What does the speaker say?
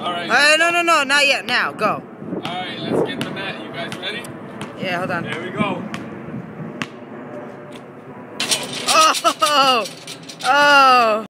Alright. No, not yet. Now, go. Alright, let's get the net. You guys ready? Yeah, hold on. There we go. Oh! Oh!